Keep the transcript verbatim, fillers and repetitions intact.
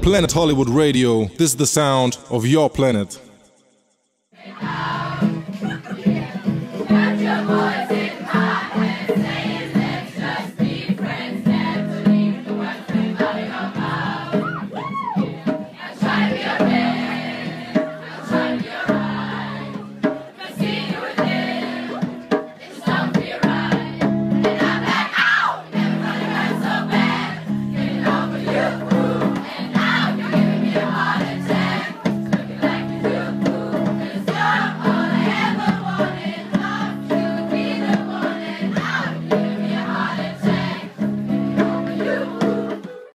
Planet Hollywood Radio. This is the sound of your planet. Got your voice.